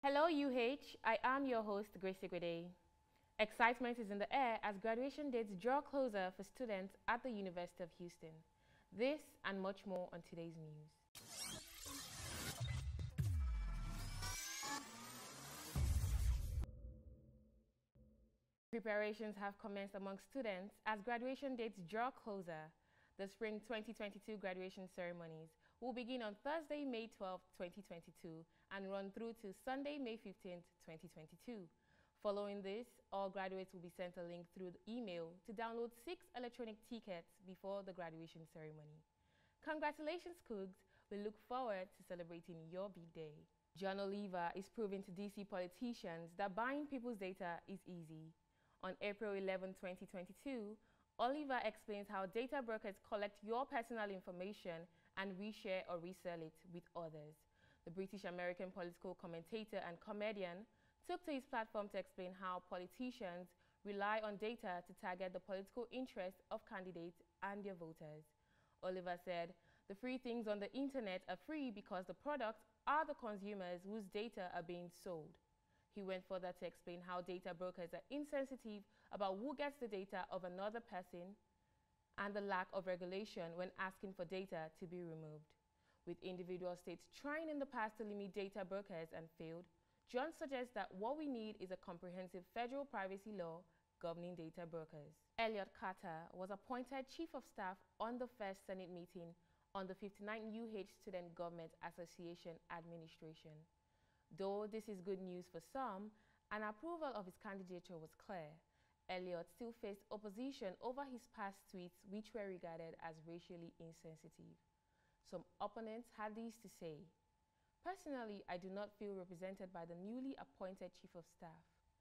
Hello UH, I am your host Grace Igwede. Excitement is in the air as graduation dates draw closer for students at the University of Houston. This and much more on today's news. Preparations have commenced among students as graduation dates draw closer. The spring 2022 graduation ceremonies will begin on Thursday, May 12, 2022 and run through to Sunday, May 15, 2022. Following this, all graduates will be sent a link through the email to download 6 electronic tickets before the graduation ceremony. Congratulations, Cougs! We look forward to celebrating your big day. John Oliver is proving to DC politicians that buying people's data is easy. On April 11, 2022, Oliver explains how data brokers collect your personal information and reshare or resell it with others. The British-American political commentator and comedian took to his platform to explain how politicians rely on data to target the political interests of candidates and their voters. Oliver said, "The free things on the internet are free because the products are the consumers whose data are being sold." He went further to explain how data brokers are insensitive about who gets the data of another person and the lack of regulation when asking for data to be removed. With individual states trying in the past to limit data brokers and failed, John suggests that what we need is a comprehensive federal privacy law governing data brokers. Elliot Carter was appointed Chief of Staff on the first Senate meeting on the 59th UH Student Government Association administration. Though this is good news for some, an approval of his candidature was clear. Elliot still faced opposition over his past tweets, which were regarded as racially insensitive. Some opponents had this to say: "Personally, I do not feel represented by the newly appointed Chief of Staff.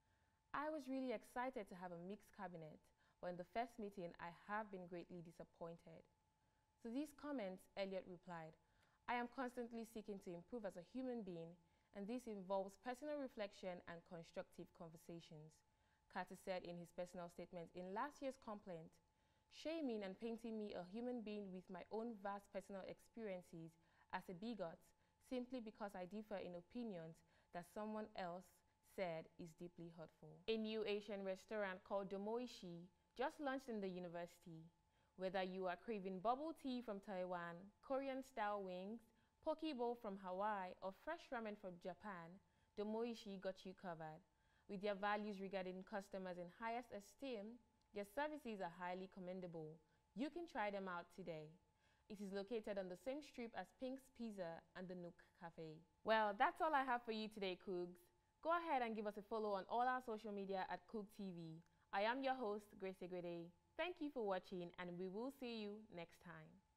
I was really excited to have a mixed cabinet, but in the first meeting, I have been greatly disappointed." To these comments, Elliot replied, "I am constantly seeking to improve as a human being, and this involves personal reflection and constructive conversations." Carter said in his personal statement in last year's complaint, "Shaming and painting me a human being with my own vast personal experiences as a bigot simply because I differ in opinions that someone else said is deeply hurtful." A new Asian restaurant called Domoishi just launched in the university. Whether you are craving bubble tea from Taiwan, Korean-style wings, poke bowl from Hawaii, or fresh ramen from Japan, Domoishi got you covered. With their values regarding customers in highest esteem, their services are highly commendable. You can try them out today. It is located on the same strip as Pink's Pizza and the Nook Cafe. Well, that's all I have for you today, Cougs. Go ahead and give us a follow on all our social media at Coug TV. I am your host, Grace Igwede. Thank you for watching, and we will see you next time.